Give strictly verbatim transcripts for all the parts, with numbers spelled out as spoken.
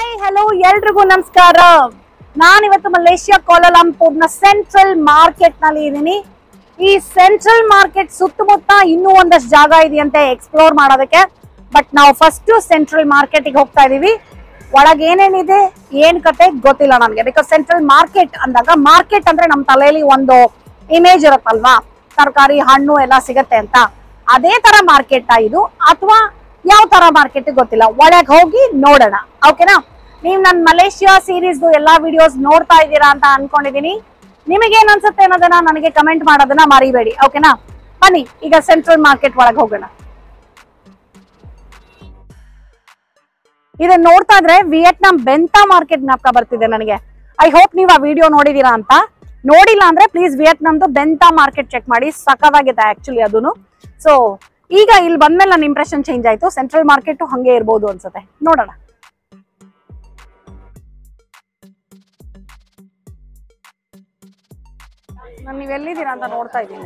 Hi hello ಎಲ್ರಿಗೂ ನಮಸ್ಕಾರ. ನಾನು ಇವತ್ತು ಮಲೇಷಿಯಾ ಕೋಲಾಲಂಪುರ್ನ ಸೆಂಟ್ರಲ್ ಮಾರ್ಕೆಟ್ ನಲ್ಲಿ ಇದ್ದೀನಿ. ಈ ಸೆಂಟ್ರಲ್ ಮಾರ್ಕೆಟ್ ಸುತ್ತಮುತ್ತ ಇನ್ನೂ ಒಂದಷ್ಟು ಜಾಗ ಇದೆಯಂತೆ ಎಕ್ಸ್ಪ್ಲೋರ್ ಮಾಡೋದಕ್ಕೆ. ಬಟ್ ನಾವು ಫಸ್ಟ್ ಸೆಂಟ್ರಲ್ ಮಾರ್ಕೆಟ್ಗೆ ಹೋಗ್ತಾ ಇದೀವಿ. ಒಳಗೆ ಏನೇನಿದೆ ಏನ್ ಕತೆ ಗೊತ್ತಿಲ್ಲ ನನಗೆ. ಬಿಕಾಸ್ ಸೆಂಟ್ರಲ್ ಮಾರ್ಕೆಟ್ ಅಂದಾಗ ಮಾರ್ಕೆಟ್ ಅಂದ್ರೆ ನಮ್ಮ ತಲೆಯಲ್ಲಿ ಒಂದು ಇಮೇಜ್ ಇರುತ್ತಲ್ವಾ, ತರಕಾರಿ ಹಣ್ಣು ಎಲ್ಲ ಸಿಗತ್ತೆ ಅಂತ. ಅದೇ ತರ ಮಾರ್ಕೆಟ್ ಇದು ಅಥವಾ ಯಾವ ತರ ಮಾರ್ಕೆಟ್ ಗೊತ್ತಿಲ್ಲ. ಒಳಗೆ ಹೋಗಿ ನೋಡೋಣ, ಓಕೆನಾ? ನೀವು ನನ್ನ ಮಲೇಷಿಯಾ ಸೀರೀಸ್ ಎಲ್ಲಾ ವಿಡಿಯೋಸ್ ನೋಡ್ತಾ ಇದ್ದೀರಾ ಅಂತ ಅನ್ಕೊಂಡಿದೀನಿ. ನಿಮಗೆ ಏನ್ ಅನ್ಸುತ್ತೆ ಅನ್ನೋದನ್ನ ನನಗೆ ಕಮೆಂಟ್ ಮಾಡೋದನ್ನ ಮರಿಬೇಡಿ, ಓಕೆನಾ? ಬನ್ನಿ ಈಗ ಸೆಂಟ್ರಲ್ ಮಾರ್ಕೆಟ್ ಒಳಗೆ ಹೋಗೋಣ. ಇದನ್ನ ನೋಡ್ತಾ ಇದ್ರೆ ವಿಯೆಟ್ನಾಂ ಬೆಂತಾ ಮಾರ್ಕೆಟ್ ಜ್ಞಾಪಕ ಬರ್ತಿದೆ ನನಗೆ. ಐ ಹೋಪ್ ನೀವು ಆ ವಿಡಿಯೋ ನೋಡಿದೀರಾ ಅಂತ. ನೋಡಿಲ್ಲ ಅಂದ್ರೆ ಪ್ಲೀಸ್ ವಿಯೆಟ್ನಾಂದು ಬೆಂತಾ ಮಾರ್ಕೆಟ್ ಚೆಕ್ ಮಾಡಿ, ಸಖತ್ತಾಗಿದೆ ಆಕ್ಚುಲಿ ಅದೂನು. ಸೊ ಈಗ ಇಲ್ಲಿ ಬಂದ್ಮೇಲೆ ನನ್ನ ಇಂಪ್ರೆಷನ್ ಚೇಂಜ್ ಆಯ್ತು. ಸೆಂಟ್ರಲ್ ಮಾರ್ಕೆಟ್ ಹಂಗೆ ಇರ್ಬೋದು ಅನ್ಸುತ್ತೆ, ನೋಡೋಣ. ನಾನು ನೀವು ಎಲ್ಲಿದ್ದೀರಾ ಅಂತ ನೋಡ್ತಾ ಇದ್ದೀನಿ.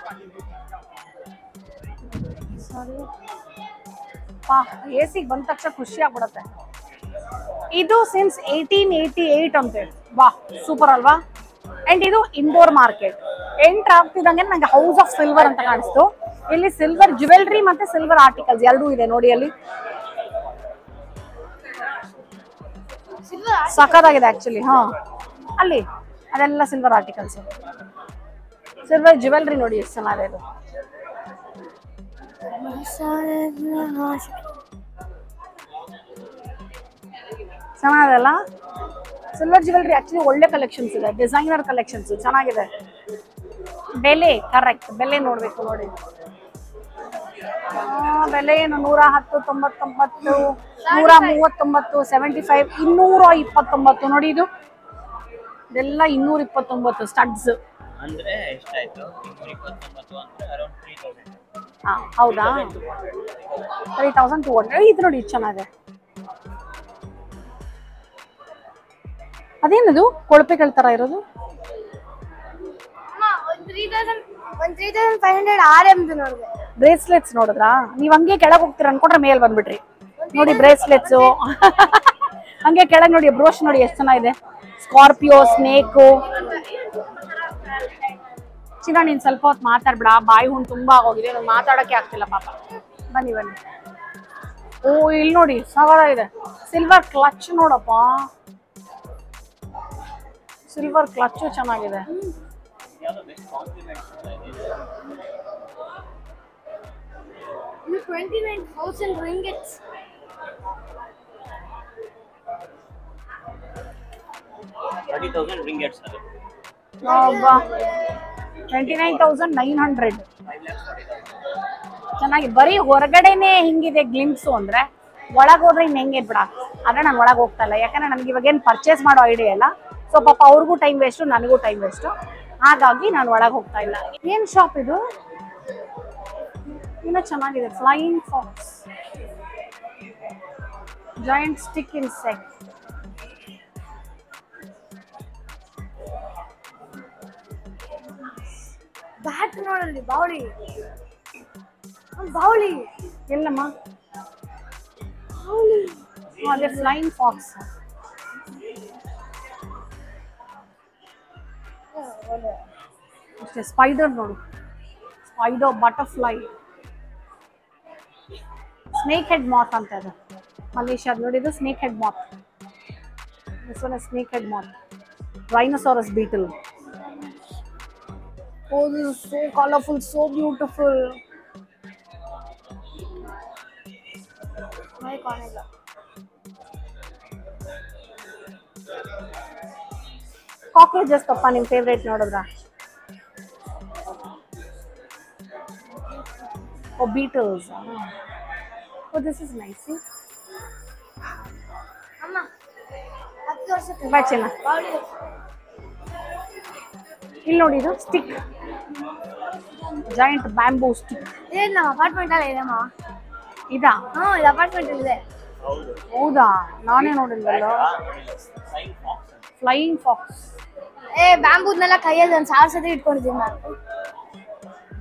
ಎ ಸಿಗೆ ಬಂದ ತಕ್ಷಣ ಖುಷಿ ಆಗ್ಬಿಡತ್ತೆ. ಇದು ಸಿನ್ಸ್ ಏಟೀನ್ ಏಟಿ ಏಟ್ ಅಂತ ಹೇಳಿ, ವಾ ಸೂಪರ್ ಅಲ್ವಾ? ಅಂಡ್ ಇದು ಇಂಡೋರ್ ಮಾರ್ಕೆಟ್. ಎಂಟರ್ ಆಗ್ತಿದಂಗೆ ನಂಗೆ ಹೌಸ್ ಆಫ್ ಸಿಲ್ವರ್ ಅಂತ ಕಾಣಿಸ್ತು. ಇಲ್ಲಿ ಸಿಲ್ವರ್ ಜ್ಯುವೆಲ್ರಿ ಮತ್ತೆ ಸಿಲ್ವರ್ ಆರ್ಟಿಕಲ್ಸ್ ಎರಡೂ ಇದೆ ನೋಡಿ. ಅಲ್ಲಿ ಸಖತ್ತಾಗಿದೆ ಆಕ್ಚುಲಿ. ಹಾ, ಅಲ್ಲಿ ಅದೆಲ್ಲ ಸಿಲ್ವರ್ ಆರ್ಟಿಕಲ್ಸ್, ಸಿಲ್ವರ್ ಜ್ಯುವೆಲ್ರಿ ನೋಡಿ ಎಷ್ಟು ಚೆನ್ನಾಗಿದೆ ಇದು. ಚೆನ್ನಾಗಲ್ಲ ಸಿಲ್ವರ್ ಜ್ಯುವೆಲ್ರಿ ಆಕ್ಚುಲಿ ಒಳ್ಳೆ ಕಲೆಕ್ಷನ್ಸ್ ಇದೆ, ಡಿಸೈನರ್ ಕಲೆಕ್ಷನ್ಸ್ ಚೆನ್ನಾಗಿದೆ. ಬೆಲೆ ಕರೆಕ್ಟ್, ಬೆಲೆ ನೋಡ್ಬೇಕು ನೋಡಿ. ಬೆಲೆ ಏನು ನೂರ ಹತ್ತು ತೊಂಬತ್ತೊಂಬತ್ತು, ನೂರ ಮೂವತ್ತೊಂಬತ್ತು, ಸೆವೆಂಟಿ ಫೈವ್, ಇನ್ನೂರ ಇಪ್ಪತ್ತೊಂಬತ್ತು ನೋಡಿ. ಇದು ಇದೆಲ್ಲ ಇನ್ನೂರ ಇಪ್ಪತ್ತೊಂಬತ್ತು ಸ್ಟಡ್ಸ್. ಅಂದ್ರೆ ಎಷ್ಟಾಯ್ತು? ಇನ್ನೂರ ಇಪ್ಪತ್ತೊಂಬತ್ತು ಅಂದ್ರೆ ಅರೌಂಡ್ ತ್ರೀ ತೌಸಂಡ್. ಹಾ ಹೌದಾ, ತ್ರೀ ತೌಸಂಡ್ ಟೂ ಹಂಡ್ರೆಡ್. ಇದು ನೋಡಿ ಚೆನ್ನಾಗಿದೆ. ಅದೇನದು ಕೊಳಪೆಗಳ ತರ ಇರೋದು? ಬ್ರೇಸ್ಲೆಟ್ಸ್ ನೋಡಿದ್ರಾ? ನೀವ್ ಹಂಗೆ ಕೆಳಗೆ ಹೋಗ್ತೀರ ಅನ್ಕೊಂಡ್ರೆ ಮೇಲ್ ಬಂದ್ಬಿಟ್ರಿ ನೋಡಿ. ಬ್ರೇಸ್ಲೆಟ್ಸ್ ಹಂಗೆ ಕೆಳಗೆ ನೋಡಿ. ಬ್ರೋಶ್ ನೋಡಿ ಎಷ್ಟು ಚೆನ್ನಾಗಿದೆ. Scorpio, snake. ಚಿನ್ನ ನೀನ್ ಸ್ವಲ್ಪ ಹೊತ್ತು ಮಾತಾಡ್ಬಿಡ, ಬಾಯಿ ಹುಣ್ಣು ತುಂಬಾ ಆಗೋಗಿದೆ, ನಂಗೆ ಮಾತಾಡಕ್ಕೆ ಆಗ್ತಿಲ್ಲ ಪಾಪ. ಬನ್ನಿ ಬನ್ನಿ. ಓ ಇಲ್ಲಿ ನೋಡಿ ಸಾಕಾಗಿದೆ. ಸಿಲ್ವರ್ ಕ್ಲಚ್ ನೋಡಪ್ಪ, ಸಿಲ್ವರ್ ಕ್ಲಚ್ ಚೆನ್ನಾಗಿದೆ. twenty-nine thousand ringgits. thirty thousand ringgits ಅದು. ಅಬ್ಬಾ, twenty nine thousand nine hundred. ಚೆನ್ನಾಗಿ. ಬರೀ ಹೊರಗಡೆನೆ ಹಿಂಗಿದೆ ಗ್ಲಿಮ್ಸು ಅಂದ್ರೆ, ಒಳಗೆ ಹೋದ್ರೆ ಇನ್ನು ಹೆಂಗೆ ಬಿಡ. ಆದ್ರೆ ನಾನು ಒಳಗೆ ಹೋಗ್ತಾ ಇಲ್ಲ, ಯಾಕಂದ್ರೆ ನನಗೆ ಇವಾಗ ಏನು ಪರ್ಚೇಸ್ ಮಾಡೋ ಐಡಿಯಾ ಇಲ್ಲ. ಸೊ ಪಾಪ ಅವ್ರಿಗೂ ಟೈಮ್ ವೇಸ್ಟು, ನನಗೂ ಟೈಮ್ ವೇಸ್ಟು, ಹಾಗಾಗಿ ನಾನು ಒಳಗೆ ಹೋಗ್ತಾ ಇಲ್ಲ. ಏನ್ ಶಾಪ್ ಇದು? ಇನ್ನೂ ಚೆನ್ನಾಗಿದೆ. Flying fox, joint stick insect. Bat ನೋಡಲ್ಲಿ ಬಾವಳಿ, ಬಾವಳಿ ಎಲ್ಲಮ್ಮ? ಅದೇ ಫ್ಲೈಯಿಂಗ್ ಫಾಕ್ಸ್. ಅಷ್ಟೇ. ಸ್ಪೈಡರ್ ನೋಡು, spider, butterfly, snake head moth ಅಂತ ಇದೆ ಮಲೇಷಿಯಾದ. ನೋಡಿದ್ದು snake head moth. This one is snake head moth. Rhinoceros beetle. Oh, this is so colorful, so beautiful. ಮೈ ಕಾಣಿಲ್ಲ. ಕಾಕ್ರೋಚಸ್ ತಪ್ಪ ನಿಮ್ ಫೇವ್ರೇಟ್ ನೋಡಿದ್ರ? Oh beetles. Oh this is nice. ಅಮ್ಮ ಹತ್ತು ವರ್ಷಕ್ಕೆ ಬಾ ಚಿನ್ನ. ಬಾವಳಿ. ಇಲ್ಲಿ ನೋಡಿ, ಇದು ಸ್ಟಿಕ್, ಜಾಯಿಂಟ್ ಬ್ಯಾಂಬೂ ಸ್ಟಿಕ್. ಇದು ನಮ್ಮ ಅಪಾರ್ಟ್ಮೆಂಟ್ ಅಲ್ಲ ಇದಮ್ಮ. ಇದಾ? ಹ್ಞೂ, ಇದು ಅಪಾರ್ಟ್ಮೆಂಟ್ ಇದೆ. ಹೌದಾ? ನಾನೇ ನೋಡಿಲ್ವಲ್ಲ. Flying fox. ಏ ಬ್ಯಾಂಬೂದ್ನೆಲ್ಲ ಕೈಯಲ್ಲಿ ಒಂದು ಸಾವಿರ ಸತಿ ಇಟ್ಕೊಂಡಿದ್ದೀನಿ ನಾನು.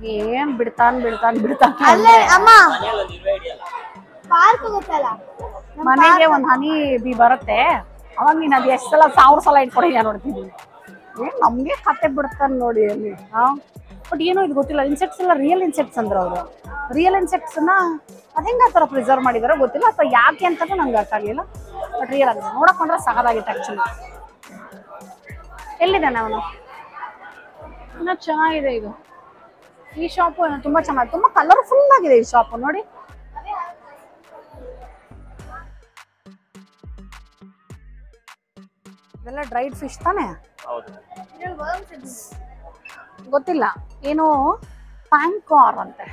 ಏನ್ ಬಿಡ್ತಾನ್ ಬಿಡ್ತಾನ್ ಬಿಡ್ತಾನ್. ಅಲ್ಲೇ ಅಮ್ಮ ಪಾರ್ಕ್ ಗೊತ್ತಲ್ಲ, ಮನೆಗೆ ಒಂದು ಹನಿ ಬಿ ಬರುತ್ತೆ, ಅವಾಗ ನೀನು ಅದು ಎಷ್ಟು ಸಲ ಸಾವಿರ ಸಲ ಇಟ್ಕೊಂಡಿದ್ಯಾ ನೋಡ್ತೀನಿ. ಏನು ನಮಗೆ ಕತೆ ಬಿಡ್ತಾನೆ ನೋಡಿ ಅಲ್ಲಿ. ಹಾಂ, ಬಟ್ ಏನೋ ಇದು ಗೊತ್ತಿಲ್ಲ. ಇನ್ಸೆಕ್ಟ್ಸ್ ಎಲ್ಲ ರಿಯಲ್ ಇನ್ಸೆಕ್ಟ್ಸ್ ಅಂದ್ರೆ ಅವರು ರಿಯಲ್ ಇನ್ಸೆಕ್ಟ್ಸನ್ನ ಅದು ಹೆಂಗೆ ಆ ಥರ ಪ್ರಿಸರ್ವ್ ಮಾಡಿದಾರೋ ಗೊತ್ತಿಲ್ಲ, ಅಥವಾ ಯಾಕೆ ಅಂತಲೂ ನಂಗೆ ಅರ್ಥ ಆಗಲಿಲ್ಲ. ಬಟ್ ರಿಯಲ್ ಆಗಿದೆ, ನೋಡಕ್ಕೆ ಬಂದರೆ ಸಗದಾಗಿತ್ತು ಆ್ಯಕ್ಚುಲಿ. ಎಲ್ಲಿದ್ದಾನೆ ಅವನು? ಇನ್ನೂ ಚೆನ್ನಾಗಿದೆ ಇದು. ಈ ಶಾಪು ತುಂಬ ಚೆನ್ನಾಗಿದೆ, ತುಂಬ ಕಲರ್ಫುಲ್ ಆಗಿದೆ ಈ ಶಾಪು ನೋಡಿ. ಇದೆಲ್ಲ ಡ್ರೈಡ್ ಫಿಶ್ ತಾನೇ? ಗೊತ್ತಿಲ್ಲ, ಏನು ಪ್ಯಾಂಕಾರ್ ಅಂತೆ.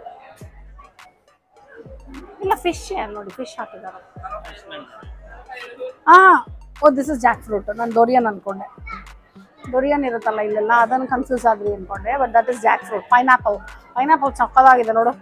ಇಲ್ಲ ಫಿಶ್ ನೋಡಿ, ಫಿಶ್ ಹಾಕಿದ್ದಾರೆ. ಹಾ, oh this is jackfruit. ನಾನು ಡೋರಿಯನ್ ಅನ್ಕೊಂಡೆ. ಡೋರಿಯನ್ ಇರುತ್ತಲ್ಲ ಇಲ್ಲೆಲ್ಲ, ಅದನ್ನು ಕನ್ಫ್ಯೂಸ್ ಆದ್ರಿ ಅನ್ಕೊಂಡೆ. But that is jackfruit. Pineapple pineapple ಚಕ್ಕದಾಗಿದೆ ನೋಡು.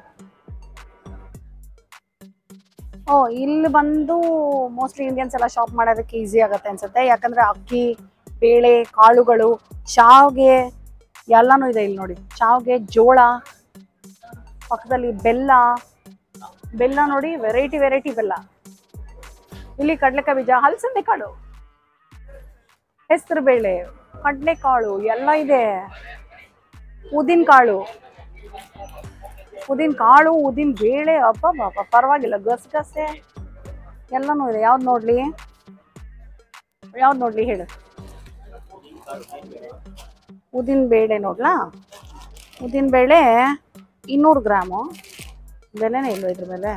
ಓ, ಇಲ್ಲಿ ಬಂದು ಮೋಸ್ಟ್ಲಿ ಇಂಡಿಯನ್ಸ್ ಎಲ್ಲ ಶಾಪ್ ಮಾಡೋದಕ್ಕೆ ಈಸಿ ಆಗುತ್ತೆ ಅನ್ಸುತ್ತೆ. ಯಾಕಂದ್ರೆ ಅಕ್ಕಿ, ಬೇಳೆ, ಕಾಳುಗಳು, ಶಾವ್ಗೆ ಎಲ್ಲನೂ ಇದೆ ಇಲ್ಲಿ ನೋಡಿ. ಶಾವ್ಗೆ, ಜೋಳ, ಪಕ್ಕದಲ್ಲಿ ಬೆಲ್ಲ ಬೆಲ್ಲ ನೋಡಿ, ವೆರೈಟಿ ವೆರೈಟಿ ಬೆಲ್ಲ. ಇಲ್ಲಿ ಕಡಲೆಕಾಯಿ ಬೀಜ, ಹಲಸಂದೆ ಕಾಳು, ಹೆಸರು ಬೇಳೆ, ಕಡಲೆಕಾಳು ಎಲ್ಲ ಇದೆ. ಉದ್ದಿನ ಕಾಳು ಉದ್ದಿನ ಕಾಳು ಉದ್ದಿನ ಬೇಳೆ, ಅಪ್ಪ ಬಾಪ ಪರವಾಗಿಲ್ಲ, ಗಸಗಸೆ ಎಲ್ಲನೂ ಇದೆ. ಯಾವ್ದು ನೋಡ್ಲಿ ಯಾವ್ದು ನೋಡ್ಲಿ ಹೇಳು. ಉದ್ದಿನ ಬೇಳೆ ನೋಡ್ಲಾ? ಉದ್ದಿನ ಬೇಳೆ ಇನ್ನೂರು ಗ್ರಾಮು. ಬೆಲೆನೇ ಇಲ್ವ ಇದ್ರ ಮೇಲೆ?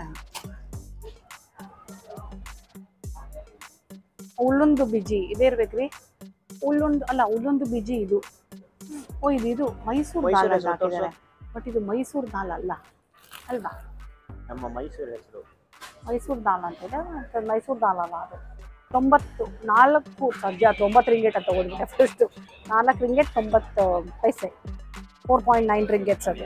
ಉಳ್ಳುಂದು ಬೀಜಿ ಇದೇ ಇರ್ಬೇಕ್ರಿ. ಉಳ್ಳುಂದು ಅಲ್ಲ, ಉಳ್ಳುಂದು ಬೀಜಿ ಇದು. ಓ, ಇದು ಇದು ಮೈಸೂರು ದಾಲ್ ಹಾಕಿದ್ದಾರೆ. ಬಟ್ ಇದು ಮೈಸೂರು ದಾಲ್ ಅಲ್ಲ ಅಲ್ವಾ? ನಮ್ಮ ಮೈಸೂರು ಹೆಸರು ಮೈಸೂರು ದಾಲ್ ಅಂತಿದೆ, ಮೈಸೂರು ದಾಲ್ ಅಲ್ಲ ಅದು. ತೊಂಬತ್ತು ನಾಲ್ಕು ಸದ್ಯ ತೊಂಬತ್ತು ರಿಂಗೇಟ್ ಅಂತ ತಗೊಂಡಿದ್ದೆ ಫಸ್ಟು. ನಾಲ್ಕು ರಿಂಗೇಟ್ ತೊಂಬತ್ತು ಪೈಸೆ, ಫೋರ್ ಪಾಯಿಂಟ್ ನೈನ್ ರಿಂಗೇಟ್ಸ್ ಅದು.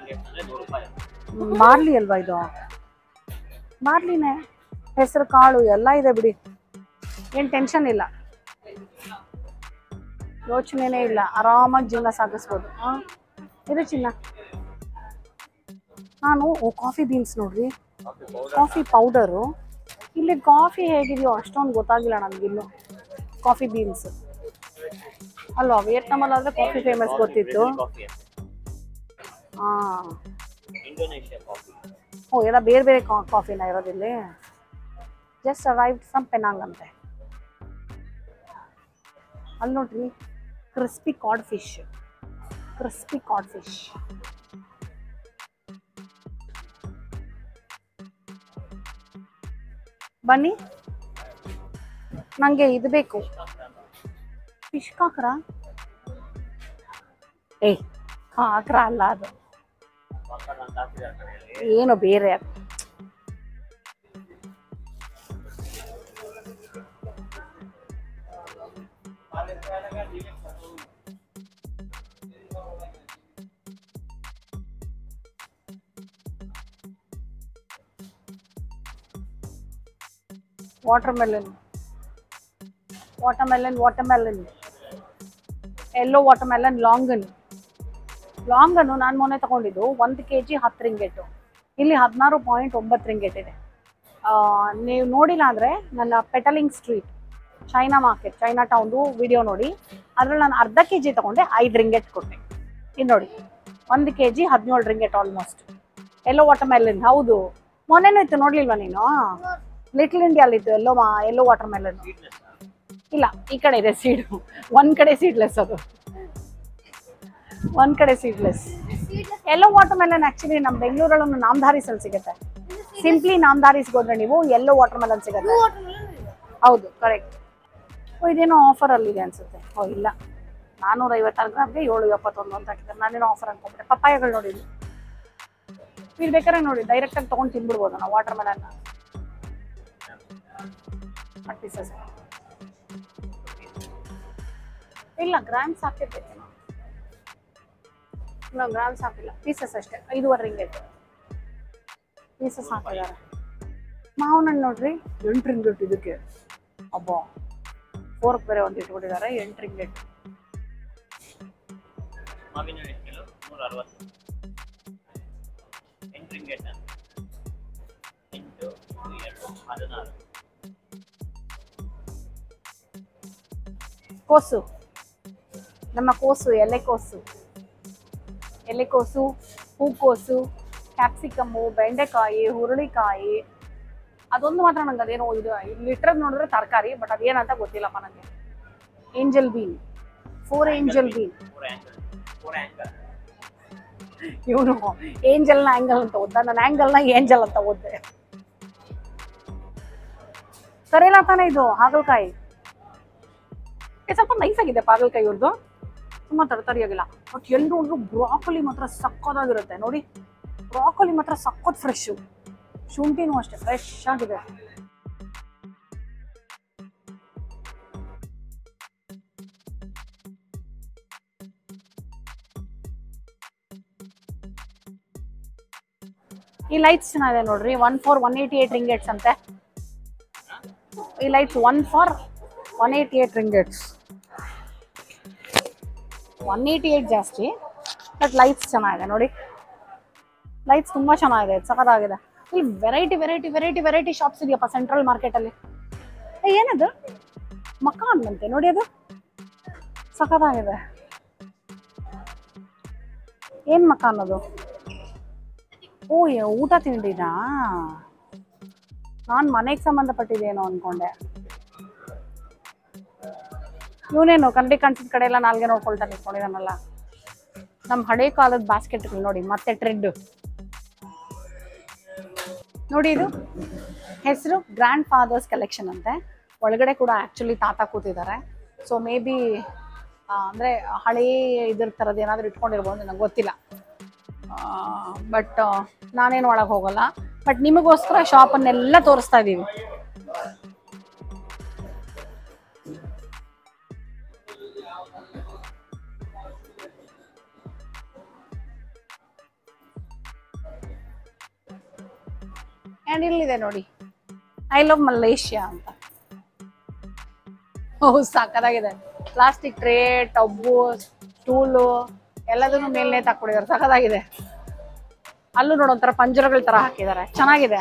ಮಾರ್ಲಿ ಅಲ್ವಾ ಇದು? ಮಾರ್ಲಿನೇ. ಹೆಸರು ಕಾಳು ಎಲ್ಲ ಇದೆ ಬಿಡಿ, ಏನು ಟೆನ್ಷನ್ ಇಲ್ಲ, ಯೋಚನೆನೇ ಇಲ್ಲ, ಆರಾಮಾಗಿ ಜೀವನ ಸಾಗಿಸ್ಬೋದು. ಹಾಂ, ಇದು ಚಿನ್ನ. ನಾನು ಓ ಕಾಫಿ ಬೀನ್ಸ್ ನೋಡ್ರಿ, ಕಾಫಿ ಪೌಡರು. ಇಲ್ಲಿ ಕಾಫಿ ಹೇಗಿದೆಯೋ ಅಷ್ಟೊಂದು ಗೊತ್ತಾಗಿಲ್ಲ ನನಗಿನ್ನು. ಕಾಫಿ ಬೀನ್ಸ್ ಅಲ್ವಾ? ವಿಯೆಟ್ನಾಮಲ್ಲಾದರೆ ಕಾಫಿ ಫೇಮಸ್ ಗೊತ್ತಿತ್ತು. ಹಾಂ, ಓ ಎಲ್ಲ ಬೇರೆ ಬೇರೆ ಕಾಫಿನ ಇರೋದಿಲ್ಲಿ. ಜಸ್ಟ್ ಅರೈವ್ಡ್ ಫ್ರಮ್ ಪೆನಾಂಗ್ ಅಂತೆ. ಅಲ್ಲಿ ನೋಡ್ರಿ, ಕ್ರಿಸ್ಪಿ ಕಾಡ್ ಫಿಶ್, ಕ್ರಿಸ್ಪಿ ಕಾಡ್ ಫಿಶ್. ಬನ್ನಿ, ನನಗೆ ಇದು ಬೇಕು. ಫಿಶ್ ಕಾಕ್ರಾ? ಏ ಕಾಕ್ರಾ ಅಲ್ಲ ಅದು, ಏನು ಬೇರೆ. ವಾಟರ್ಮೆಲನ್ ವಾಟರ್ಮೆಲನ್ ವಾಟರ್ಮೆಲನ್ ಎಲ್ಲೋ ವಾಟರ್ಮೆಲನ್ ಲಾಂಗನ್ ಲಾಂಗನ್ನು ನಾನು ಮೊನ್ನೆ ತಗೊಂಡಿದ್ದು ಒಂದು ಕೆ ಜಿ ಹತ್ತು ರಿಂಗೇಟು. ಇಲ್ಲಿ ಹದಿನಾರು ಪಾಯಿಂಟ್ ಒಂಬತ್ತು ರಿಂಗೇಟ್ ಇದೆ. ನೀವು ನೋಡಿಲ್ಲ ಅಂದರೆ ನನ್ನ Petaling Street China market, China ಟೌನ್ದು ವಿಡಿಯೋ ನೋಡಿ. ಅದ್ರಲ್ಲಿ ನಾನು ಅರ್ಧ ಕೆ ಜಿ ತೊಗೊಂಡೆ, ಐದು ರಿಂಗೇಟ್ ಕೊಟ್ಟೆ. ಇದು ನೋಡಿ, ಒಂದು ಕೆ ಜಿ ಹದಿನೇಳು ರಿಂಗೇಟ್ ಆಲ್ಮೋಸ್ಟ್. ಎಲ್ಲೋ ವಾಟರ್ಮೆಲನ್ ಹೌದು, ಮೊನ್ನೆನೂ ಇತ್ತು, ನೋಡಲಿಲ್ವಾ ನೀನು? ಲಿಟಲ್ ಇಂಡಿಯಾಲಿತ್ತು ಎಲ್ಲೋ ಮಾ ಎಲ್ಲೋ ವಾಟರ್ಮೆಲನ್. ಇಲ್ಲ, ಈ ಕಡೆ ಇದೆ ಸೀಡು, ಒಂದು ಕಡೆ ಸೀಡ್ಲೆಸ್ ಅದು, ಒಂದು ಕಡೆ ಸೀಡ್ಲೆಸ್. ಎಲ್ಲೋ ವಾಟರ್ಮೆಲನ್ ಆ್ಯಕ್ಚುಲಿ ನಮ್ಮ ಬೆಂಗಳೂರಲ್ಲೂ ನಾಮಧಾರಿಸಲ್ಲಿ ಸಿಗುತ್ತೆ. ಸಿಂಪ್ಲಿ ನಾಮಧಾರಿಸ್ಗೆ ಹೋದ್ರೆ ನೀವು ಎಲ್ಲೋ ವಾಟರ್ಮೆಲನ್ ಸಿಗುತ್ತೆ. ಹೌದು, ಕರೆಕ್ಟ್. ಓ, ಇದೇನೋ ಆಫರಲ್ಲಿದೆ ಅನಿಸುತ್ತೆ. ಓ ಇಲ್ಲ, ನಾನ್ನೂರ ಐವತ್ತಾರು ಗ್ರಾಮ್ಗೆ ಏಳು ಎಪ್ಪತ್ತೊಂದು ಅಂತ ಹಾಕಿದ್ದಾರೆ. ನಾನೇನೋ ಆಫರ್ ಅನ್ಕೊಂಡ್ಬಿಟ್ಟೆ. ಪಪ್ಪಾಯಗಳು ನೋಡಿದ್ವಿ, ಇಲ್ಲಿ ಬೇಕಾದ್ರೆ ನೋಡಿ ಡೈರೆಕ್ಟಾಗಿ ತೊಗೊಂಡು ತಿನ್ಬಿಡ್ಬೋದು ನಾವು ವಾಟರ್ಮೆಲನ್ನ. ಪೀಸಸ್ ಇಲ್ಲ, ಗ್ರಾಮ್ಸ್ ಹಾಕಿರ್ಬೇಕು ನಾವು. ನಾವು ಗ್ರಾಮ್ಸ್ ಹಾಕಿಲ್ಲ, ಪೀಸಸ್ ಅಷ್ಟೇ. ಐದುವರೆ ರಿಂಗೇಟ್ ಪೀಸಸ್ ಹಾಕಿದ್ದಾರೆ. ಮಾವಿನ ಹಣ್ಣು ನೋಡ್ರಿ, ಎಂಟು ರಿಂಗೇಟ್ ಇದಕ್ಕೆ. ಅಬ್ಬಾ, ಫೋರ್ಕ್ ಬೇರೆ ಒಂದು ಇಟ್ಬಿಟ್ಟಿದ್ದಾರೆ, ಎಂಟು ರಿಂಗೇಟ್. ಮಾವಿನ ಹಣ್ಣು ಕಿಲೋ ನೂರ ಅರವತ್ತು. ಎಂಟು ರಿಂಗೇಟ್ ಎಂಟು ಎರಡು ಹದಿನಾರು. ಕೋಸು, ನಮ್ಮ ಕೋಸು, ಎಲೆಕೋಸು, ಎಲೆಕೋಸು, ಹೂಕೋಸು, ಕ್ಯಾಪ್ಸಿಕಮ್ಮು, ಬೆಂಡೆಕಾಯಿ, ಹುರುಳಿಕಾಯಿ. ಅದೊಂದು ಮಾತ್ರ ನಂಗೆ ಅದೇನೋ ಇದು ಇಲ್ಲಿ ಇಟ್ಟರದ್ದು ನೋಡಿದ್ರೆ ತರಕಾರಿ, ಬಟ್ ಅದೇನಂತ ಗೊತ್ತಿಲ್ಲಪ್ಪ ನನಗೆ. Angel bean, four angel bean. ಇವನು ಏಂಜಲ್ನ ಆಂಗಲ್ ಅಂತ ಓದ್ದ, ನನ್ನ ಆಂಗಲ್ನ ಏಂಜಲ್ ಅಂತ ಓದ್ದೆ. ಕರೆಯಲ್ಲ ತಾನೆ ಇದು ಹಾಗಲಕಾಯಿ. ಸ್ವಲ್ಪ ನೈಸ್ ಆಗಿದೆ ಹಾಗಲಕಾಯಿ ಇವ್ರದ್ದು, ತುಂಬಾ ತರತರಿಯಾಗಿಲ್ಲ. ಬಟ್ ಎಲ್ಲಿ ನೋಡಿದ್ರು ಬ್ರಾಕೊಲಿ ಮಾತ್ರ ಸಕ್ಕತ್ತಾಗಿರುತ್ತೆ ನೋಡಿ. ಬ್ರಾಕೊಲಿ ಮಾತ್ರ ಸಕ್ಕತ್ ಫ್ರೆಶ್, ಶುಂಠಿನೂ ಅಷ್ಟೇ ಫ್ರೆಶ್ ಆಗಿದೆ. ಈ ಲೈಟ್ಸ್ ಚೆನ್ನಾಗಿದೆ ನೋಡ್ರಿ, one for one eighty eight ringgits ಅಂತೆ. ಈ lights one for one eighty eight ringgits. One eighty eight ಜಾಸ್ತಿ, ಬಟ್ ಲೈಟ್ಸ್ ಚೆನ್ನಾಗಿದೆ ನೋಡಿ. ಲೈಟ್ಸ್ ತುಂಬಾ ಚೆನ್ನಾಗಿದೆ, ಸಖತ್ತಾಗಿದೆ. ಇಲ್ಲಿ variety variety variety variety shops ಇದೆಯಪ್ಪ ಸೆಂಟ್ರಲ್ ಮಾರ್ಕೆಟಲ್ಲಿ. ಏನದು ಮಕಾನ್ ಅಂತೆ ನೋಡಿ, ಅದು ಸಖತ್ತಾಗಿದೆ. ಏನ್ ಮಕಾನ್ ಅದು? ಓ ಊಟ ತಿಂಡಿನಾ? ನಾನು ಮನೆಗೆ ಸಂಬಂಧಪಟ್ಟಿದ್ದೇನೋ ಅನ್ಕೊಂಡೆ. ಇವನೇನು ಕನ್ನಡಿ ಕಾಣಿಸಿದ ಕಡೆ ಎಲ್ಲ ನಾಲ್ಗೆ ನೋಡ್ಕೊಳ್ತಾ ನಿಂತ್ಕೊಂಡಿದ್ದಾನಲ್ಲ. ನಮ್ಮ ಹಳೆ ಕಾಲದ ಬಾಸ್ಕೆಟ್ಗಳು ನೋಡಿ, ಮತ್ತೆ ಟ್ರೆಂಡ್ ನೋಡಿ. ಇದು ಹೆಸರು ಗ್ರ್ಯಾಂಡ್ ಫಾದರ್ಸ್ ಕಲೆಕ್ಷನ್ ಅಂತೆ. ಒಳಗಡೆ ಕೂಡ ಆ್ಯಕ್ಚುಲಿ ತಾತ ಕೂತಿದ್ದಾರೆ. ಸೊ ಮೇ ಬಿ ಅಂದರೆ ಹಳೇ ಇದ್ರ ಥರದ್ದು ಏನಾದರೂ ಇಟ್ಕೊಂಡಿರ್ಬೋದು, ನನಗೆ ಗೊತ್ತಿಲ್ಲ. ಬಟ್ ನಾನೇನು ಒಳಗೆ ಹೋಗಲ್ಲ. ಬಟ್ ನಿಮಗೋಸ್ಕರ ಶಾಪನ್ನೆಲ್ಲ ತೋರಿಸ್ತಾ ಇದ್ದೀವಿ. ಆ್ಯಂಡ್ ಇಲ್ಲಿದೆ ನೋಡಿ, ಐ ಲವ್ ಮಲೇಷಿಯಾ ಅಂತ. ಓಹ್ ಸಕ್ಕತ್ತಾಗಿದೆ. ಪ್ಲಾಸ್ಟಿಕ್ ಟ್ರೇ, ಟಬ್ಬು, ಸ್ಟೂಲು ಎಲ್ಲದನ್ನು ಮೇಲ್ನೇ ತಕ್ಕೊಂಡಿದ್ದಾರೆ, ಸಖತ್ತಾಗಿದೆ. ಅಲ್ಲೂ ನೋಡೋ ಒಂಥರ ಪಂಜರಗಳ ತರ ಹಾಕಿದ್ದಾರೆ, ಚೆನ್ನಾಗಿದೆ.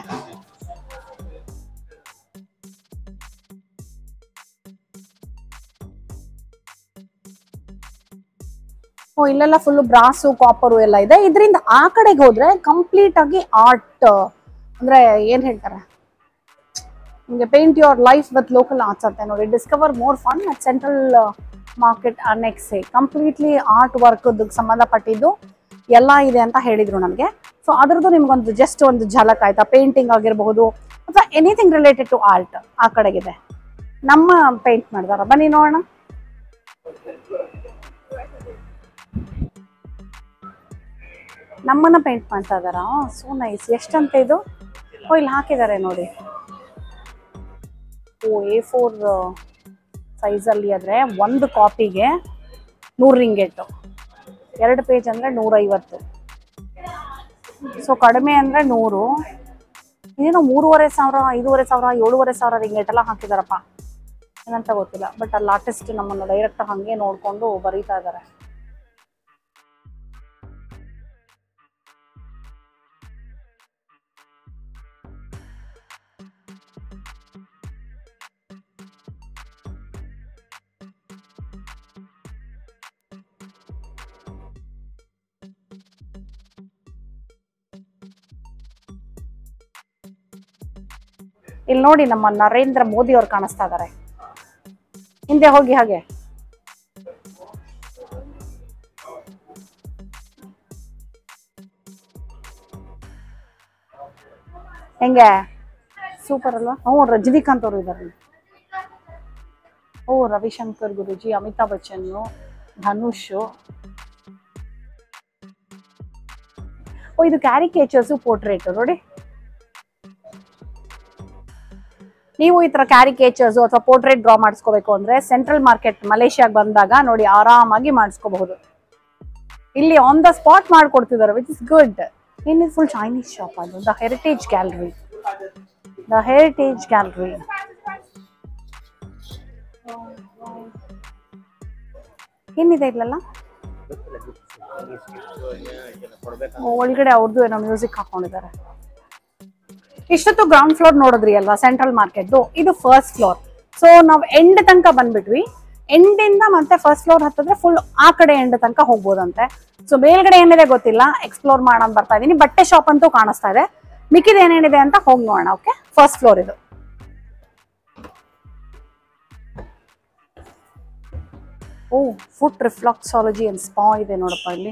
ಓ ಇಲ್ಲೆಲ್ಲ ಫುಲ್ ಬ್ರಾಸು, ಕಾಪರು ಎಲ್ಲ ಇದೆ. ಇದರಿಂದ ಆ ಕಡೆಗೆ ಹೋದ್ರೆ ಕಂಪ್ಲೀಟ್ ಆಗಿ ಆರ್ಟ್, ಅಂದ್ರೆ ಏನ್ ಹೇಳ್ತಾರೆ, ನಿಮಗೆ paint your life with local arts ಅಂತ ನೋಡಿ. Discover more fun at central market annex. Completely art work ಸಂಬಂಧಪಟ್ಟಿದ್ದು ಎಲ್ಲ ಇದೆ ಅಂತ ಹೇಳಿದ್ರು ನನಗೆ. ಸೊ ಅದ್ರದ್ದು ನಿಮ್ಗೊಂದು ಜಸ್ಟ್ ಒಂದು ಝಲಕ್ ಆಯ್ತಾ. ಪೇಂಟಿಂಗ್ ಆಗಿರಬಹುದು ಅಥವಾ ಎನಿಥಿಂಗ್ ರಿಲೇಟೆಡ್ ಟು ಆರ್ಟ್ ಆ ಕಡೆಗಿದೆ. ನಮ್ಮ ಪೇಂಟ್ ಮಾಡಿದಾರ, ಬನ್ನಿ ನೋಡೋಣ. ನಮ್ಮನ್ನ ಪೇಂಟ್ ಮಾಡ್ತಾ ಇದಾರ. So nice. ಎಷ್ಟಂತ ಇದು? ಓ ಇಲ್ಲಿ ಹಾಕಿದ್ದಾರೆ ನೋಡಿ. ಓ ಎ ಫೋರ್ ಸೈಜಲ್ಲಿ ಆದರೆ ಒಂದು ಕಾಪಿಗೆ ನೂರು ರಿಂಗೆಟ್ಟು, ಎರಡು ಪೇಜ್ ಅಂದರೆ ನೂರೈವತ್ತು. ಸೊ ಕಡಿಮೆ ಅಂದರೆ ನೂರು. ಏನೋ ಮೂರುವರೆ ಸಾವಿರ, ಐದೂವರೆ ಸಾವಿರ, ಏಳುವರೆ ಸಾವಿರ ರಿಂಗೆಟ್ ಎಲ್ಲ ಹಾಕಿದಾರಪ್ಪ, ಏನಂತ ಗೊತ್ತಿಲ್ಲ. ಬಟ್ ಅಲ್ಲಿ ಆರ್ಟಿಸ್ಟ್ ನಮ್ಮನ್ನು ಡೈರೆಕ್ಟ್ ಹಾಗೆ ನೋಡಿಕೊಂಡು ಬರೀತಾ ಇದ್ದಾರೆ. ಇಲ್ಲಿ ನೋಡಿ, ನಮ್ಮ ನರೇಂದ್ರ ಮೋದಿ ಅವ್ರು ಕಾಣಿಸ್ತಾ ಇದ್ದಾರೆ. ಹಿಂದೆ ಹೋಗಿ ಹಾಗೆ. ಹೆಂಗೆ ಸೂಪರ್ ಅಲ್ವಾ? ಹ್ಞೂ ರಜನಿಕಾಂತ್ ಅವರು ಇದ್ದಾರೆ. ಓ ರವಿಶಂಕರ್ ಗುರುಜಿ, ಅಮಿತಾಬ್ ಬಚ್ಚನ್, ಧನುಷ್. ಓ ಇದು ಕ್ಯಾರಿಕೇಚರ್ಸು, ಪೋರ್ಟ್ರೇಟ್ ನೋಡಿ. ನೀವು ಈ ತರ ಕ್ಯಾರಿಕೇಚರ್ಸ್ ಅಥವಾ ಪೋರ್ಟ್ರೇಟ್ ಡ್ರಾ ಮಾಡಿಸ್ಕೋಬೇಕು ಅಂದ್ರೆ ಸೆಂಟ್ರಲ್ ಮಾರ್ಕೆಟ್ ಮಲೇಷಿಯಾಗ ಬಂದಾಗ ನೋಡಿ ಆರಾಮಾಗಿ ಮಾಡಿಸ್ಕೋಬಹುದು. ಇಲ್ಲಿ ಆನ್ ದ ಸ್ಪಾಟ್ ಮಾಡ್ಕೊಡ್ತಿದ್ದಾರೆ, which is good. In is full Chinese shop. ಅದು the heritage gallery, the heritage gallery. ಏನಿದೆ ಇಲ್ಲಲ್ಲ, ಒಳಗಡೆ ಅವ್ರದ್ದು ಏನೋ ಮ್ಯೂಸಿಕ್ ಹಾಕೊಂಡಿದ್ದಾರೆ. ಇಷ್ಟೊತ್ತು ಗ್ರೌಂಡ್ ಫ್ಲೋರ್ ನೋಡಿದ್ರಿ ಅಲ್ವಾ ಸೆಂಟ್ರಲ್ ಮಾರ್ಕೆಟ್. ಇದು ಫಸ್ಟ್ ಫ್ಲೋರ್. ಸೊ ನಾವು ಎಂಡ್ ತನಕ ಬಂದ್ಬಿಟ್ವಿ. ಎಂಡಿಂದ ಮತ್ತೆ ಫಸ್ಟ್ ಫ್ಲೋರ್ ಹತ್ತಿದ್ರೆ ಫುಲ್ ಆ ಕಡೆ ಎಂಡ್ ತನಕ ಹೋಗ್ಬೋದಂತೆ. ಸೊ ಮೇಲ್ಗಡೆ ಏನಿದೆ ಗೊತ್ತಿಲ್ಲ, ಎಕ್ಸ್ಪ್ಲೋರ್ ಮಾಡೋಣ ಬರ್ತಾ ಇದೀನಿ. ಬಟ್ಟೆ ಶಾಪ್ ಅಂತೂ ಕಾಣಿಸ್ತಾ ಇದೆ, ಮಿಕ್ಕಿದ ಏನೇನಿದೆ ಅಂತ ಹೋಗಿ ನೋಡೋಣ. ಓಕೆ, ಫಸ್ಟ್ ಫ್ಲೋರ್ ಇದು. ಓ, ಫುಟ್ ರಿಫ್ಲೆಕ್ಸಾಲಜಿ ಅಂಡ್ ಸ್ಪಾ ಇದೆ ನೋಡಪ್ಪ ಇಲ್ಲಿ.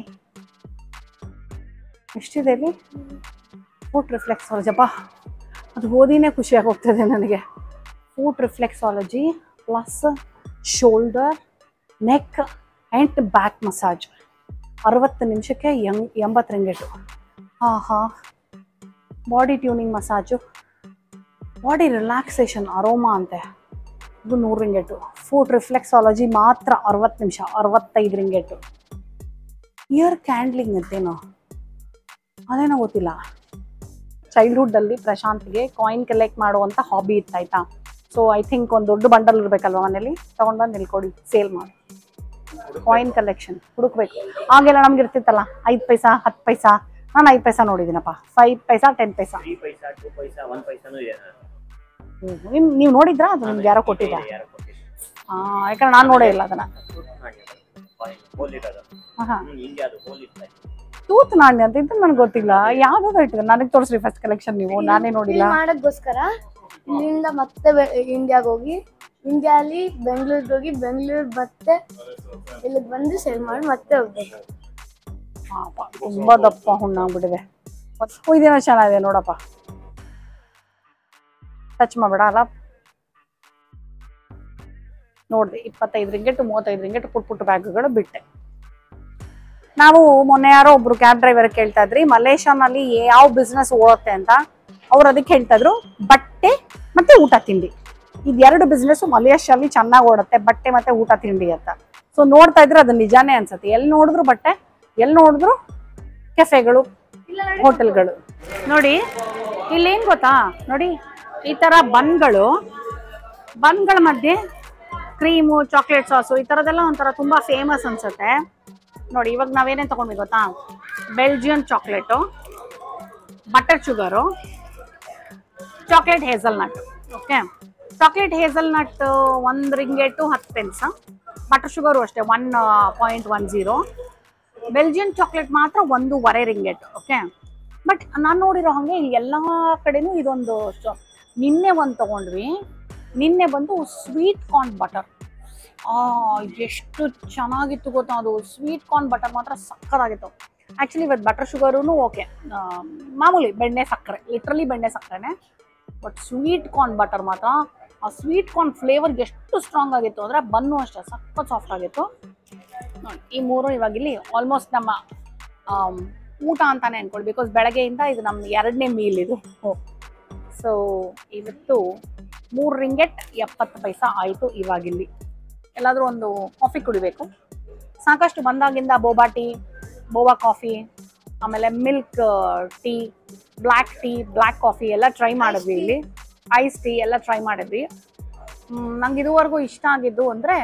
ಎಷ್ಟಿದೆ ಇಲ್ಲಿ? ಫುಟ್ ರಿಫ್ಲೆಕ್ಸಾಲಜಿ, ಅಪ್ಪ ಅದು ಓದಿನೇ ಖುಷಿಯಾಗಿ ಹೋಗ್ತದೆ ನನಗೆ. Foot reflexology plus shoulder, neck and back massage. ಅರವತ್ತು ನಿಮಿಷಕ್ಕೆ ಎಂಗ್ ಎಂಬತ್ತು ರಿಂಗೇಟು. ಹಾಂ ಹಾಂ body tuning massage, body relaxation aroma ಅಂತೆ, ಇದು ನೂರು ರಿಂಗೇಟು. ಫುಟ್ ರಿಫ್ಲೆಕ್ಸಾಲಜಿ ಮಾತ್ರ ಅರವತ್ತು ನಿಮಿಷ, ಅರವತ್ತೈದು ರಿಂಗೇಟು. ಇಯರ್ ಕ್ಯಾಂಡ್ಲಿಂಗ್ ಅಂತೇನೋ ಅದೇನೋ ಗೊತ್ತಿಲ್ಲ. ಚೈಲ್ಡ್ಹುಡ್ಡಲ್ಲಿ ಪ್ರಶಾಂತ್ಗೆ ಕಾಯಿನ್ ಕಲೆಕ್ಟ್ ಮಾಡುವಂಥ ಹಾಬಿ ಇತ್ತು ಆಯ್ತಾ. ಸೊ ಐ ಥಿಂಕ್ ಒಂದು ದೊಡ್ಡ ಬಂಡಲ್ ಇರಬೇಕಲ್ವ ಮನೇಲಿ, ತೊಗೊಂಡು ಬಂದು ನಿಲ್ಕೊಡಿ, ಸೇಲ್ ಮಾಡಿ. ಕಾಯಿನ್ ಕಲೆಕ್ಷನ್ ಹುಡುಕ್ಬೇಕು. ಆಗೆಲ್ಲ ನಮ್ಗೆ ಇರ್ತಿತ್ತಲ್ಲ ಐದು ಪೈಸಾ ಹತ್ತು ಪೈಸಾ. ನಾನು ಐದು ಪೈಸಾ ನೋಡಿದ್ದೀನಪ್ಪ, ಫೈವ್ ಪೈಸಾ ಟೆನ್ ಪೈಸಾ. ನಿಮ್ ನೀವು ನೋಡಿದ್ರಾ? ಅದು ನಿಮ್ಗೆ ಯಾರೋ ಕೊಟ್ಟಿದ್ದ? ಹಾಂ, ಯಾಕಂದ್ರೆ ನಾನು ನೋಡೇ ಇಲ್ಲ ಅದನ್ನ. ಹಾಂ, ತೂತ್ ನಾಣ್ಯ ಅಂತ ಇದ್ದು ನನಗೆ ಗೊತ್ತಿಲ್ಲ. ಯಾವ್ದಾದ್ರು ಇಟ್ಟಿದೆ, ನನಗೆ ತೋರಿಸ್ರಿ ಫಸ್ಟ್ ಕಲೆಕ್ಷನ್ ನೀವು, ನಾನೇ ನೋಡಿಲ್ಲ. ಮಾಡೋದಕ್ಕೋಸ್ಕರ ಇಲ್ಲಿಂದ ಮತ್ತೆ ಇಂಡಿಯಾಗ ಹೋಗಿ, ಇಂಡಿಯಾಲಿ ಬೆಂಗಳೂರಿಗೆ ಹೋಗಿ, ಬೆಂಗಳೂರು ಮತ್ತೆ ಇಲ್ಲಿಗೆ ಬಂದು ಸೇಲ್ ಮಾಡಿ ಮತ್ತೆ ಹೋಗ್ಬೇಕು. ಹಾಪ, ತುಂಬಾ ದಪ್ಪ ಹುಣ್ಣಾಗ್ಬಿಟ್ಟಿದೆ. ಇದೇನೋ ಚೆನ್ನಾಗಿದೆ ನೋಡಪ್ಪ, ಟಚ್ ಮಾಡಬೇಡ ಅಲ್ಲ. ನೋಡಿದೆ ಇಪ್ಪತ್ತೈದು ರಿಂಗೆಟ್ ಮೂವತ್ತೈದು ರಿಂಗೆಟ್ ಪುಟ್ ಪುಟ್ಟು ಬ್ಯಾಗ್ಗಳು ಬಿಟ್ಟೆ. ನಾವು ಮೊನ್ನೆ ಯಾರೋ ಒಬ್ರು ಕ್ಯಾಬ್ ಡ್ರೈವರ್ ಕೇಳ್ತಾ ಇದ್ರಿ ಮಲೇಷ್ಯಾನಲ್ಲಿ ಯಾವ ಬಿಸ್ನೆಸ್ ಓಡುತ್ತೆ ಅಂತ. ಅವ್ರು ಅದಕ್ಕೆ ಹೇಳ್ತಾ ಇದ್ರು ಬಟ್ಟೆ ಮತ್ತೆ ಊಟ ತಿಂಡಿ, ಇದೆರಡು ಬಿಸ್ನೆಸ್ ಮಲೇಷ್ಯಾದಲ್ಲಿ ಚೆನ್ನಾಗಿ ಓಡುತ್ತೆ, ಬಟ್ಟೆ ಮತ್ತೆ ಊಟ ತಿಂಡಿ ಅಂತ. ಸೊ ನೋಡ್ತಾ ಇದ್ರೆ ಅದು ನಿಜಾನೇ ಅನ್ಸುತ್ತೆ. ಎಲ್ಲಿ ನೋಡಿದ್ರು ಬಟ್ಟೆ, ಎಲ್ಲಿ ನೋಡಿದ್ರು ಕೆಫೆಗಳು, ಹೋಟೆಲ್ಗಳು. ನೋಡಿ ಇಲ್ಲೇನು ಗೊತ್ತಾ, ನೋಡಿ ಈ ತರ ಬನ್ಗಳು, ಬನ್ಗಳ ಮಧ್ಯೆ ಕ್ರೀಮು, ಚಾಕ್ಲೇಟ್ ಸಾಸು, ಈ ಥರದ್ದೆಲ್ಲ ಒಂಥರ ತುಂಬ ಫೇಮಸ್ ಅನ್ಸುತ್ತೆ. ನೋಡಿ ಇವಾಗ ನಾವೇನೇನು ತೊಗೊಂಡ್ವಿ ಗೊತ್ತಾ, Belgian chocolate, butter sugar, chocolate hazelnut. Okay, chocolate hazelnut ಒಂದು ರಿಂಗೇಟು ಹತ್ತು ಪೆನ್ಸ್, ಬಟರ್ ಶುಗರು ಅಷ್ಟೇ one point one zero, Belgian chocolate ಮಾತ್ರ ಒಂದೂವರೆ ರಿಂಗೇಟ್. ಓಕೆ, ಬಟ್ ನಾನು ನೋಡಿರೋ ಹಾಗೆ ಇಲ್ಲಿ ಎಲ್ಲ ಕಡೆನೂ ಇದೊಂದು. ನಿನ್ನೆ ಒಂದು ತೊಗೊಂಡ್ವಿ, ನಿನ್ನೆ ಬಂದು ಸ್ವೀಟ್ ಕಾರ್ನ್ ಬಟರ್. ಆ ಎಷ್ಟು ಚೆನ್ನಾಗಿತ್ತು ಗೊತ್ತಾ, ಅದು ಸ್ವೀಟ್ ಕಾರ್ನ್ ಬಟರ್ ಮಾತ್ರ ಸಕ್ಕತ್ತಾಗಿತ್ತು. ಆ್ಯಕ್ಚುಲಿ ಇವತ್ತು ಬಟರ್ ಶುಗರೂ ಓಕೆ, ಮಾಮೂಲಿ ಬೆಣ್ಣೆ ಸಕ್ಕರೆ, ಲಿಟ್ರಲಿ ಬೆಣ್ಣೆ ಸಕ್ಕರೆನೇ. ಬಟ್ ಸ್ವೀಟ್ ಕಾರ್ನ್ ಬಟರ್ ಮಾತ್ರ, ಆ ಸ್ವೀಟ್ ಕಾರ್ನ್ ಫ್ಲೇವರ್ ಎಷ್ಟು ಸ್ಟ್ರಾಂಗ್ ಆಗಿತ್ತು ಅಂದರೆ ಬನ್ನು ಅಷ್ಟೇ ಸಖತ್ ಸಾಫ್ಟ್ ಆಗಿತ್ತು. ನೋಡಿ ಈ ಮೂರು ಇವಾಗ ಇಲ್ಲಿ ಆಲ್ಮೋಸ್ಟ್ ನಮ್ಮ ಊಟ ಅಂತಾನೆ ಅನ್ಕೊಳ್ಳಿ, ಬಿಕಾಸ್ ಬೆಳಗ್ಗೆಯಿಂದ ಇದು ನಮ್ಮ ಎರಡನೇ ಮೀಲ್ ಇದು. ಸೊ ಇವತ್ತು ಮೂರು ರಿಂಗೆಟ್ ಎಪ್ಪತ್ತು ಪೈಸಾ ಆಯಿತು. ಇವಾಗಿಲ್ಲಿ ಎಲ್ಲಾದರೂ ಒಂದು ಕಾಫಿ ಕುಡಿಬೇಕು. ಸಾಕಷ್ಟು ಬಂದಾಗಿಂದ ಬೋಬಾ ಟೀ, ಬೋಬಾ ಕಾಫಿ, ಆಮೇಲೆ milk tea, black tea, black coffee ಎಲ್ಲ ಟ್ರೈ ಮಾಡಿದ್ವಿ. ಇಲ್ಲಿ ಐಸ್ ಟೀ ಎಲ್ಲ ಟ್ರೈ ಮಾಡಿದ್ವಿ. ನಂಗೆ ಇದುವರೆಗೂ ಇಷ್ಟ ಆಗಿದ್ದು ಅಂದರೆ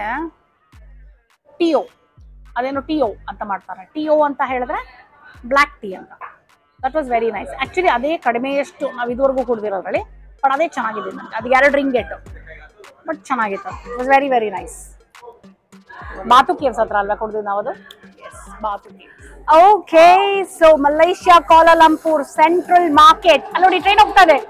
ಟಿಯೋ, ಅದೇನೋ ಟಿಯೋ ಅಂತ ಮಾಡ್ತಾರೆ. ಟಿಯೋ ಅಂತ ಹೇಳಿದ್ರೆ ಬ್ಲ್ಯಾಕ್ ಟೀ ಅಂತ. That was very nice. Actually ಅದೇ ಕಡಿಮೆಯಷ್ಟು ನಾವು ಇದುವರೆಗೂ ಕುಡಿದಿರೋದ್ರಲ್ಲಿ, ಬಟ್ ಅದೇ ಚೆನ್ನಾಗಿದೆ ನನಗೆ. ಅದು ಎರಡು ರಿಂಗೆಟ್ ಬಟ್ ಚೆನ್ನಾಗಿತ್ತು. It was very very nice. Batu caves ಹತ್ರ ಅಲ್ವಾ ಕುಡಿದಿದ್ದು ನಾವು ಅದು? Yes, Batu caves. Okay, so Malaysia Kuala Lumpur central market. ಅಲ್ಲಿ ನೋಡಿ ಟ್ರೈನ್ ಹೋಗ್ತಾ ಇದೆ.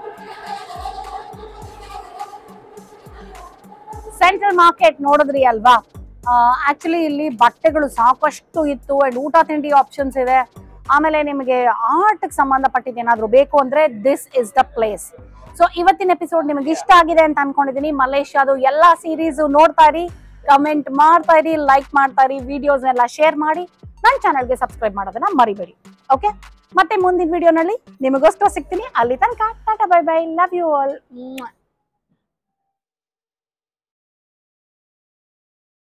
ಸೆಂಟ್ರಲ್ ಮಾರ್ಕೆಟ್ ನೋಡಿದ್ರಿ ಅಲ್ವಾ? ಆಕ್ಚುಲಿ ಇಲ್ಲಿ ಬಟ್ಟೆಗಳು ಸಾಕಷ್ಟು ಇತ್ತು ಅಂಡ್ ಊಟ ತಿಂಡಿ ಆಪ್ಷನ್ಸ್ ಇದೆ. ಆಮೇಲೆ ನಿಮಗೆ ಆರ್ಟ್ಗೆ ಸಂಬಂಧಪಟ್ಟಿದ್ದು ಏನಾದರೂ ಬೇಕು ಅಂದ್ರೆ this is the place. So ಇವತ್ತಿನ ಎಪಿಸೋಡ್ ನಿಮಗೆ ಇಷ್ಟ ಆಗಿದೆ ಅಂತ ಅನ್ಕೊಂಡಿದ್ದೀನಿ. ಮಲೇಷ್ಯಾದು ಎಲ್ಲ ಸೀರೀಸ್ ನೋಡ್ತಾ ಇರಿ, ಕಮೆಂಟ್ ಮಾಡ್ತಾ ಇರಿ, ಲೈಕ್ ಮಾಡ್ತಾ ಇರಿ, ವಿಡಿಯೋಸ್ನೆಲ್ಲ ಶೇರ್ ಮಾಡಿ, ನನ್ನ ಚಾನಲ್ಗೆ ಸಬ್ಸ್ಕ್ರೈಬ್ ಮಾಡೋದನ್ನ ಮರಿಬೇಡಿ. ಓಕೆ, ಮತ್ತೆ ಮುಂದಿನ ವಿಡಿಯೋನಲ್ಲಿ ನಿಮಗೋಸ್ಕರ ಸಿಗ್ತೀನಿ. ಅಲ್ಲಿ ತನಕ ಟಾಟಾ, bye bye, love you all.